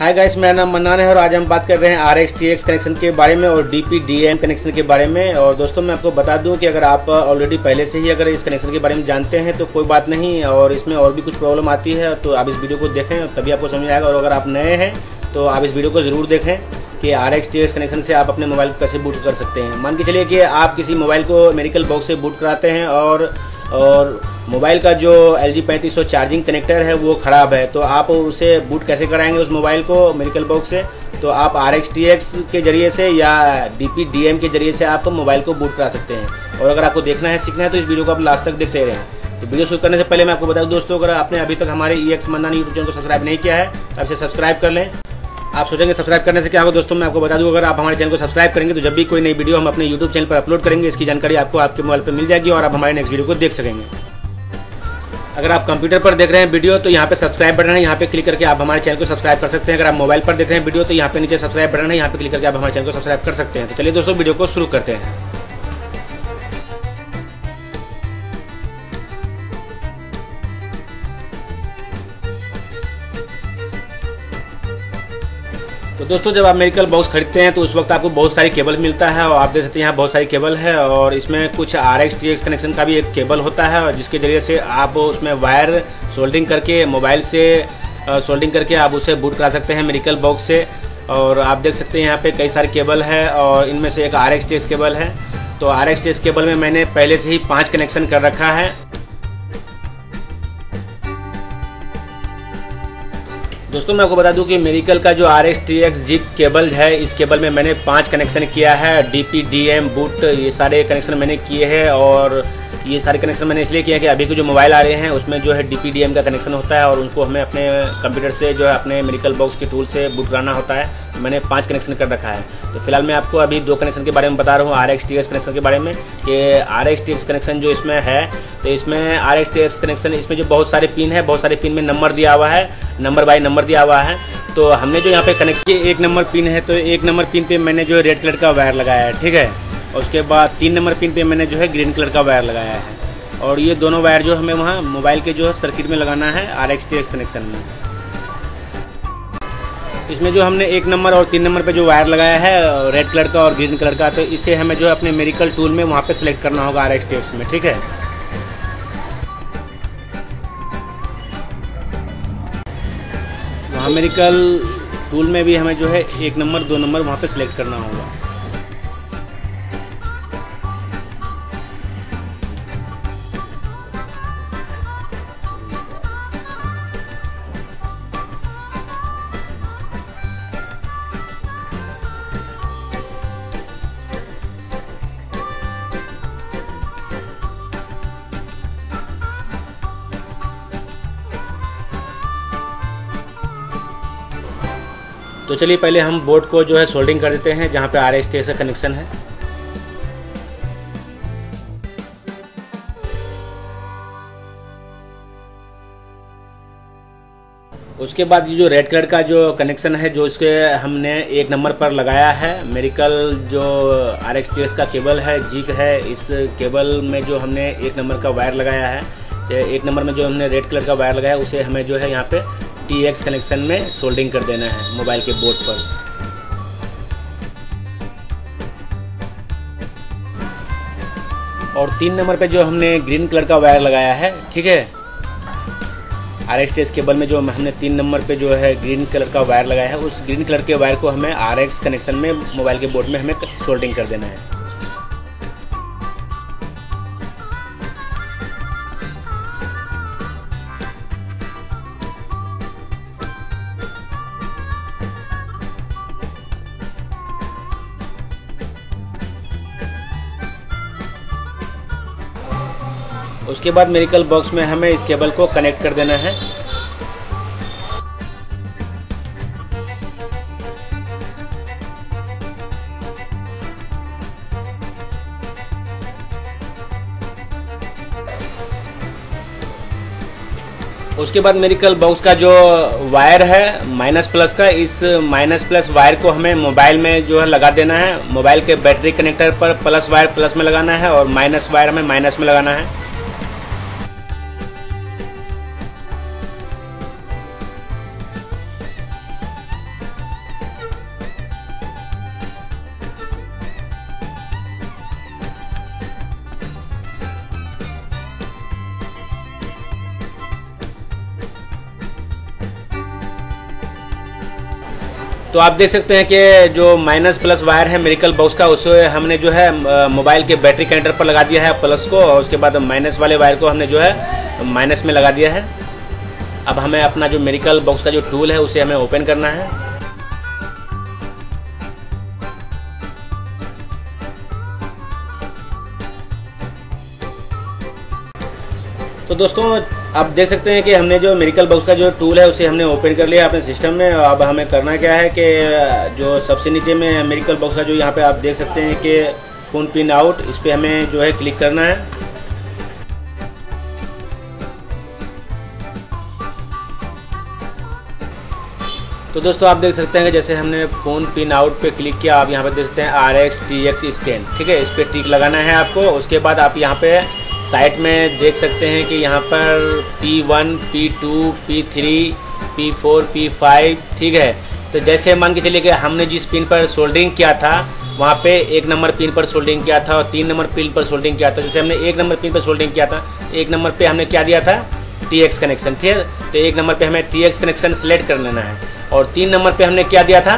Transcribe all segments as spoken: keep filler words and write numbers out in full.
Hi guys, मेरा नाम mannan है और आज हम बात कर रहे हैं R X T X connection के बारे में और D P D M connection के बारे में। और दोस्तों मैं आपको बता दूं कि अगर आप ऑलरेडी पहले से ही अगर इस कनेक्शन के बारे में जानते हैं तो कोई बात नहीं, और इसमें और भी कुछ प्रॉब्लम आती है तो आप इस वीडियो को देखें और तभी आपको समझ आएगा। और अगर आप नए हैं तो आप इस वीडियो को ज़रूर देखें कि R X T X connection से आप अपने मोबाइल को कैसे बूट कर सकते हैं। मान के चलिए कि आप किसी मोबाइल को मेडिकल बॉक्स से बूट कराते हैं और और मोबाइल का जो एल जी पैंतीस सौ चार्जिंग कनेक्टर है वो ख़राब है, तो आप उसे बूट कैसे कराएंगे उस मोबाइल को मेडिकल बॉक्स से? तो आप आर एक्स टी एक्स के ज़रिए से या डी पी डी एम के ज़रिए से आप मोबाइल को बूट करा सकते हैं। और अगर आपको देखना है, सीखना है तो इस वीडियो को आप लास्ट तक देखते रहें। तो वीडियो शुरू करने से पहले मैं आपको बता दूं दोस्तों, अगर आपने अभी तक हमारे E X Mannan YouTube channel को सब्सक्राइब नहीं किया है तो आप इसे सब्सक्राइब कर लें। आप सोचेंगे सब्सक्राइब करने से क्या होगा? दोस्तों मैं आपको बता दूं, अगर आप हमारे चैनल को सब्सक्राइब करेंगे तो जब भी कोई नई वीडियो हम अपने यूट्यूब चैनल पर अपलोड करेंगे इसकी जानकारी आपको आपके मोबाइल पर मिल जाएगी और आप हमारे नेक्स्ट वीडियो को देख सकेंगे। अगर आप कंप्यूटर पर देख रहे हैं वीडियो तो यहाँ पे सब्सक्राइब बटन है, यहाँ पे क्लिक करके आप हमारे चैनल को सब्सक्राइब कर सकते हैं। अगर आप मोबाइल पर देख रहे हैं वीडियो तो यहाँ पे नीचे सब्सक्राइब बटन है, यहाँ पे क्लिक करके आप हमारे चैनल को सब्सक्राइब कर सकते हैं। तो चलिए दोस्तों वीडियो को शुरू करते हैं। तो दोस्तों जब आप मेडिकल बॉक्स खरीदते हैं तो उस वक्त आपको बहुत सारी केबल मिलता है और आप देख सकते हैं यहाँ बहुत सारी केबल है और इसमें कुछ R X T X connection का भी एक केबल होता है और जिसके ज़रिए से आप उसमें वायर सोल्डरिंग करके मोबाइल से सोल्डरिंग करके आप उसे बूट करा सकते हैं मेडिकल बॉक्स से। और आप देख सकते हैं यहाँ पे कई सारे केबल है और इनमें से एक R X T X cable है। तो R X T X cable में मैंने पहले से ही पाँच कनेक्शन कर रखा है। दोस्तों मैं आपको बता दूं कि मेडिकल का जो R X T X jig cable है, इस केबल में मैंने पांच कनेक्शन किया है। D P D M boot ये सारे कनेक्शन मैंने किए हैं और ये सारे कनेक्शन मैंने इसलिए किया कि अभी के जो मोबाइल आ रहे हैं उसमें जो है डी पी डी एम का कनेक्शन होता है और उनको हमें अपने कंप्यूटर से जो है अपने मेडिकल बॉक्स के टूल से बूट कराना होता है। तो मैंने पाँच कनेक्शन कर रखा है। तो फिलहाल मैं आपको अभी दो कनेक्शन के बारे में बता रहा हूँ, R X T X connection के बारे में। कि R X T X connection जो इसमें है तो इसमें R X T X connection इसमें जो बहुत सारे पिन है, बहुत सारे पिन में नंबर दिया हुआ है, नंबर बाई नंबर दिया हुआ है। तो हमने जो यहाँ पे कनेक्शन एक नंबर पिन है तो एक नंबर पिन पे मैंने जो है रेड कलर का वायर लगाया है, ठीक है। और उसके बाद तीन नंबर पिन पे मैंने जो है ग्रीन कलर का वायर लगाया है और ये दोनों वायर जो हमें वहाँ मोबाइल के जो है सर्किट में लगाना है R X T X connection में। इसमें जो हमने एक नंबर और तीन नंबर पे जो वायर लगाया है रेड कलर का और ग्रीन कलर का, तो इसे हमें जो है अपने मेडिकल टूल में वहाँ पे सिलेक्ट करना होगा आर एक्स टी एक्स में, ठीक है। वहाँ मेडिकल टूल में भी हमें जो है एक नंबर दो नंबर वहाँ पे सिलेक्ट करना होगा। तो चलिए पहले हम बोर्ड को जो है सोल्डरिंग कर देते हैं जहाँ पे आर एक्स टी एक्स का कनेक्शन है। उसके बाद ये जो रेड कलर का जो कनेक्शन है जो इसके हमने एक नंबर पर लगाया है, मेडिकल जो आर एक्स टी एक्स का केबल है जिग है, इस केबल में जो हमने एक नंबर का वायर लगाया है, तो एक नंबर में जो हमने रेड कलर का वायर लगाया उसे हमें जो है यहाँ पे टी एक्स कनेक्शन में सोल्डरिंग कर देना है मोबाइल के बोर्ड पर। और तीन नंबर पे जो हमने ग्रीन कलर का वायर लगाया है, ठीक है, R X T X cable में जो हमने तीन नंबर पे जो है ग्रीन कलर का वायर लगाया है, उस ग्रीन कलर के वायर को हमें आर एक्स कनेक्शन में मोबाइल के बोर्ड में हमें सोल्डरिंग कर देना है। उसके बाद मेडिकल बॉक्स में हमें इस केबल को कनेक्ट कर देना है। उसके बाद मेडिकल बॉक्स का जो वायर है माइनस प्लस का, इस माइनस प्लस वायर को हमें मोबाइल में जो है लगा देना है। मोबाइल के बैटरी कनेक्टर पर प्लस वायर प्लस में लगाना है और माइनस वायर हमें माइनस में लगाना है। तो आप देख सकते हैं कि जो माइनस प्लस वायर है मेरिकल बॉक्स का, उसे हमने जो है मोबाइल के बैटरी कनेक्टर पर लगा दिया है प्लस को, और उसके बाद माइनस वाले वायर को हमने जो है माइनस में लगा दिया है। अब हमें अपना जो मेरिकल बॉक्स का जो टूल है उसे हमें ओपन करना है। तो दोस्तों आप देख सकते हैं कि हमने जो मेरिकल बॉक्स का जो टूल है उसे हमने ओपन कर लिया अपने सिस्टम में। अब हमें करना क्या है कि जो सबसे नीचे में मेरिकल बॉक्स का जो यहाँ पे आप देख सकते हैं कि फोन पिन आउट, इस पर हमें जो है क्लिक करना है। तो दोस्तों आप देख सकते हैं कि जैसे हमने फ़ोन पिन आउट पे क्लिक किया, आप यहाँ पे देख सकते हैं R X T X scan, ठीक है, इस पर टिक लगाना है आपको। उसके बाद आप यहाँ पे साइट में देख सकते हैं कि यहाँ पर P one, P two, P three, P four, P five, ठीक है। तो जैसे मान के चलिए कि हमने जिस पिन पर सोल्डरिंग किया था वहाँ पे एक नंबर पिन पर सोल्डरिंग किया था और तीन नंबर पिन पर सोल्डरिंग किया था। जैसे हमने एक नंबर पिन पर सोल्डरिंग किया था, एक नंबर पे हमने क्या दिया था, टी एक्स कनेक्शन, ठीक है। तो एक नंबर पे हमें टी एक्स कनेक्शन सेलेक्ट कर लेना है, और तीन नंबर पे हमने क्या दिया था,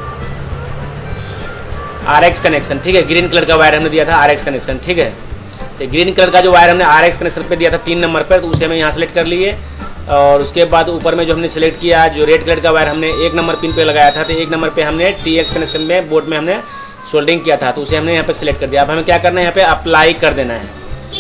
आर एक्स कनेक्शन, ठीक है। ग्रीन कलर का वायर हमने दिया था आर एक्स कनेक्शन, ठीक है। तो ग्रीन कलर का जो वायर हमने आर एक्स कनेक्शन पे दिया था तीन नंबर पर, तो उसे हमें यहाँ सेलेक्ट कर लिए। और उसके बाद ऊपर में जो हमने सेलेक्ट किया, जो रेड कलर का वायर हमने एक नंबर पिन पे लगाया था, तो एक नंबर पे हमने टी एक्स कनेक्शन में बोर्ड में हमने सोल्डरिंग किया था, तो उसे हमने यहाँ पे सेलेक्ट कर दिया। अब हमें क्या करना है, यहाँ पे अप्लाई कर देना है।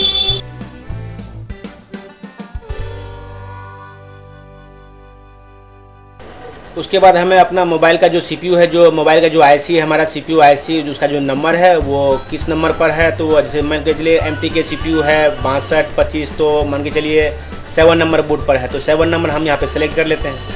उसके बाद हमें अपना मोबाइल का जो सीपीयू है, जो मोबाइल का जो आईसी है, हमारा सीपीयू आईसी उसका जो नंबर है वो किस नंबर पर है, तो जैसे मान के चलिए एमटी के सीपीयू है बासठ पच्चीस, तो मान के चलिए सेवन नंबर बूट पर है, तो सेवन नंबर हम यहाँ पे सेलेक्ट कर लेते हैं।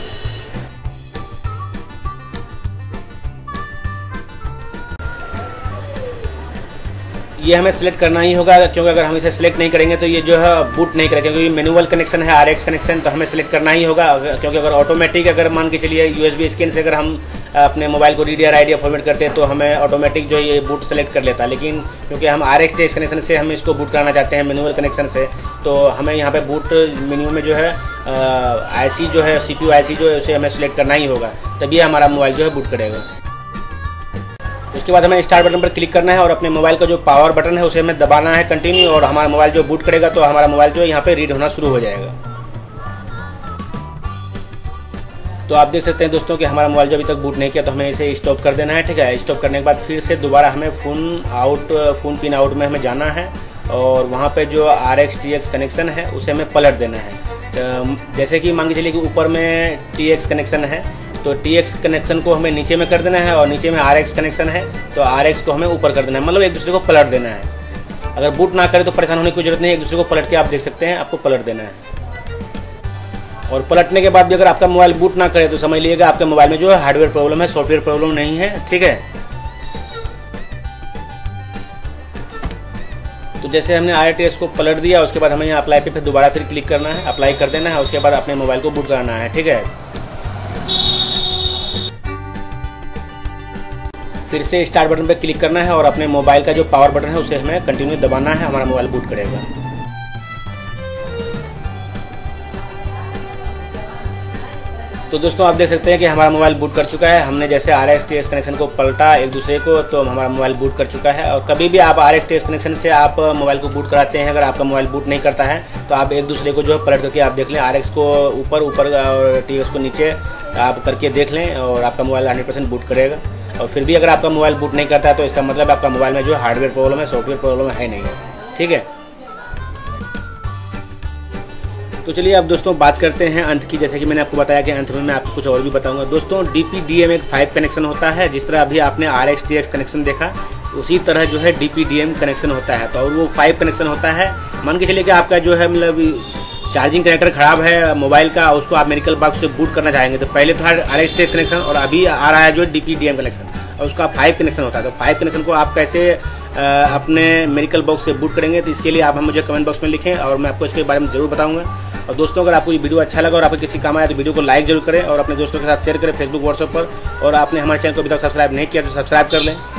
ये हमें सेलेक्ट करना ही होगा, क्योंकि अगर हम इसे सेलेक्ट नहीं करेंगे तो ये जो है बूट नहीं करेगा, क्योंकि मैनुअल कनेक्शन है आर एक्स कनेक्शन, तो हमें सेलेक्ट करना ही होगा। क्योंकि अगर ऑटोमेटिक अगर मान के चलिए यूएसबी स्कैन से अगर हम अपने मोबाइल को D D R I D format करते हैं तो हमें ऑटोमेटिक जो है ये बूट सेलेक्ट कर लेता है। लेकिन क्योंकि हम R X T X connection से हम इसको बूट कराना चाहते हैं मैनुअल कनेक्शन से, तो हमें यहाँ पे बूट मेन्यू में जो है आई सी जो है सी पी यू आई सी जो है उसे हमें सेलेक्ट करना ही होगा, तभी हमारा मोबाइल जो है बूट करेगा। उसके बाद हमें स्टार्ट बटन पर क्लिक करना है और अपने मोबाइल का जो पावर बटन है उसे हमें दबाना है कंटिन्यू, और हमारा मोबाइल जो बूट करेगा तो हमारा मोबाइल जो है यहाँ पे रीड होना शुरू हो जाएगा। तो आप देख सकते हैं दोस्तों कि हमारा मोबाइल जो अभी तक बूट नहीं किया, तो हमें इसे स्टॉप कर देना है, ठीक है। स्टॉप करने के बाद फिर से दोबारा हमें phone out phone pin out में हमें जाना है, और वहाँ पे जो R X T X connection है उसे हमें पलट देना है। जैसे कि मान के चलिए कि ऊपर में टी एक्स कनेक्शन है, तो टी एक्स कनेक्शन को हमें नीचे में कर देना है, और नीचे में आर एक्स कनेक्शन है तो आर एक्स को हमें ऊपर कर देना है, मतलब एक दूसरे को पलट देना है। अगर बूट ना करे तो परेशान होने की जरूरत नहीं है, एक दूसरे को पलट के आप देख सकते हैं, आपको पलट देना है। और पलटने के बाद भी अगर आपका मोबाइल बूट ना करे तो समझ लीजिएगा आपके मोबाइल में जो है हार्डवेयर प्रॉब्लम है, सॉफ्टवेयर प्रॉब्लम नहीं है, ठीक है। तो जैसे हमने आर टी एक्स को पलट दिया, उसके बाद हमें यहाँ अप्लाई पे फिर दोबारा फिर क्लिक करना है, अप्लाई कर देना है, उसके बाद अपने मोबाइल को बूट कराना है, ठीक है। फिर से स्टार्ट बटन पर क्लिक करना है और अपने मोबाइल का जो पावर बटन है उसे हमें कंटिन्यू दबाना है, हमारा मोबाइल बूट करेगा। तो दोस्तों आप देख सकते हैं कि हमारा मोबाइल बूट कर चुका है। हमने जैसे R X T X connection को पलटा एक दूसरे को, तो हमारा मोबाइल बूट कर चुका है। और कभी भी आप R X T X connection से आप मोबाइल को बूट कराते हैं, अगर आपका मोबाइल बूट नहीं करता है तो आप एक दूसरे को जो है पलट करके आप देख लें, आर एक्स को ऊपर ऊपर और टी एक्स को नीचे आप करके देख लें, और आपका मोबाइल हंड्रेड परसेंट बूट करेगा। और फिर भी अगर आपका मोबाइल बूट नहीं करता है तो इसका मतलब आपका मोबाइल में जो हार्डवेयर प्रॉब्लम है, सॉफ्टवेयर प्रॉब्लम है नहीं, ठीक है। तो चलिए अब दोस्तों बात करते हैं अंत की। जैसे कि मैंने आपको बताया कि अंत में मैं आपको कुछ और भी बताऊंगा। दोस्तों डी पी डी एम एक फाइव कनेक्शन होता है, जिस तरह अभी आपने R X T X connection देखा उसी तरह जो है D P D M connection होता है। तो और वो फाइव कनेक्शन होता है। मान के चलिए कि आपका जो है मतलब चार्जिंग कनेक्टर खराब है मोबाइल का, उसको आप मेरिकल बॉक्स से बूट करना चाहेंगे, तो पहले तो R X T X connection और अभी आ रहा है जो D P D M connection, और उसका फाइव कनेक्शन होता है। तो फाइव कनेक्शन को आप कैसे आ, अपने मेरिकल बॉक्स से बूट करेंगे, तो इसके लिए आप हम मुझे कमेंट बॉक्स में लिखें और मैं आपको इसके बारे में जरूर बताऊंगा। और दोस्तों अगर आपको ये वीडियो अच्छा लगा और आपको किसी काम आया तो वीडियो को लाइक जरूर करें और अपने दोस्तों के साथ शेयर करें फेसबुक व्हाट्सएप पर। और आपने हमारे चैनल को अभी तक सब्सक्राइब नहीं किया तो सब्सक्राइब कर लें।